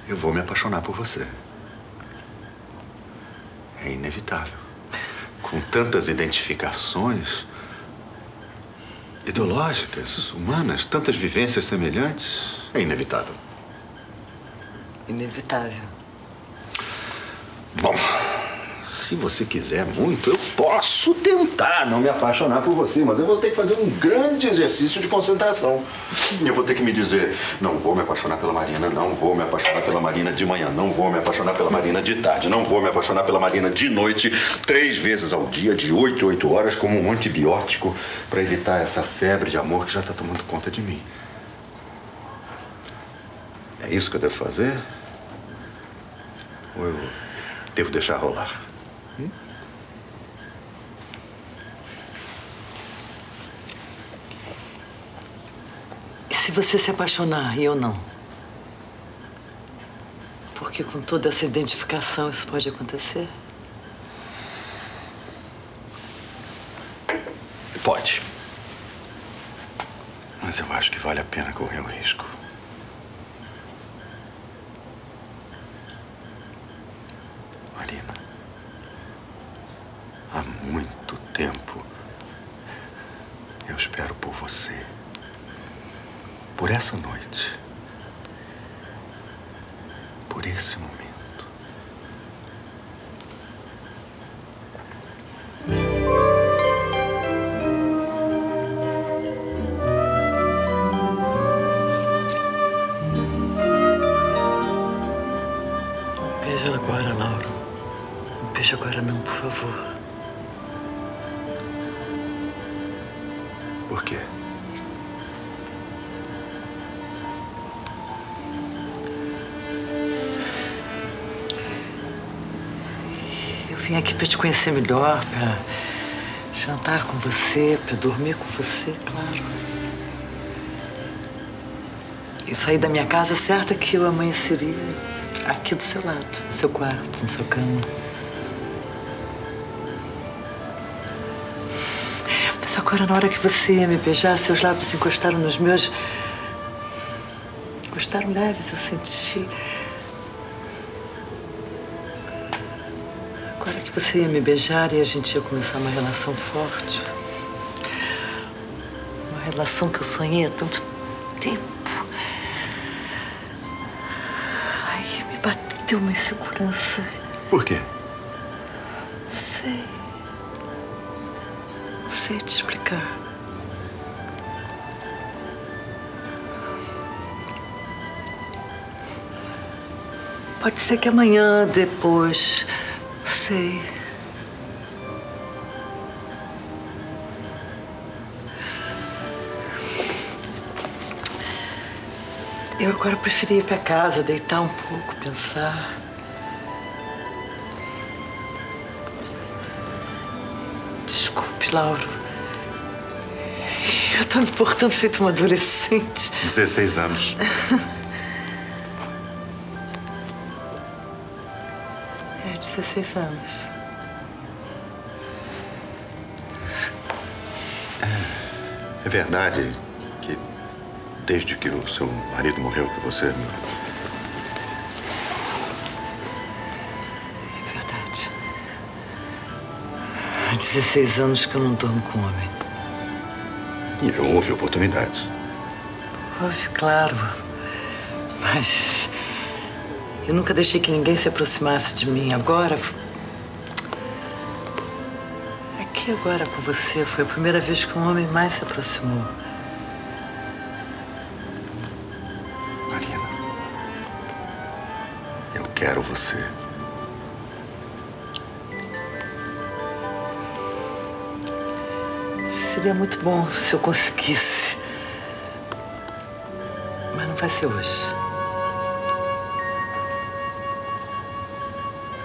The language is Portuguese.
eu vou me apaixonar por você. É inevitável. Com tantas identificações ideológicas, humanas, tantas vivências semelhantes, é inevitável. Inevitável. Bom, se você quiser muito, eu posso tentar não me apaixonar por você, mas eu vou ter que fazer um grande exercício de concentração. Eu vou ter que me dizer, não vou me apaixonar pela Marina, não vou me apaixonar pela Marina de manhã, não vou me apaixonar pela Marina de tarde, não vou me apaixonar pela Marina de noite, 3 vezes ao dia, de 8 em 8 horas, como um antibiótico, para evitar essa febre de amor que já está tomando conta de mim. É isso que eu devo fazer? Ou eu devo deixar rolar? E se você se apaixonar e eu não? Porque com toda essa identificação isso pode acontecer? Pode. Mas eu acho que vale a pena correr o risco. Marina, há muito tempo eu espero por você. Por essa noite. Por esse momento. Beija agora, Lauro. Não beija agora não, por favor. Por quê? Eu vim aqui pra te conhecer melhor, pra jantar com você, pra dormir com você, claro. Eu saí da minha casa certa que eu amanheceria aqui do seu lado, no seu quarto, na sua cama. Mas agora, na hora que você ia me beijar, seus lábios encostaram nos meus. Encostaram leves, eu senti. Agora que você ia me beijar e a gente ia começar uma relação forte. Uma relação que eu sonhei há tanto tempo. Ai, me bateu uma insegurança. Por quê? Não sei. Não sei te explicar. Pode ser que amanhã, depois... Sei. Eu agora preferi ir pra casa, deitar um pouco, pensar. Desculpe, Lauro. Eu tô me portando feito uma adolescente. 16 anos. É, 16 anos. É verdade que desde que o seu marido morreu que você... É verdade. Há 16 anos que eu não durmo com homem. E houve oportunidades. Houve, claro. Mas... eu nunca deixei que ninguém se aproximasse de mim. Agora... aqui agora com você foi a primeira vez que um homem mais se aproximou. Marina, eu quero você. Seria muito bom se eu conseguisse. Mas não vai ser hoje.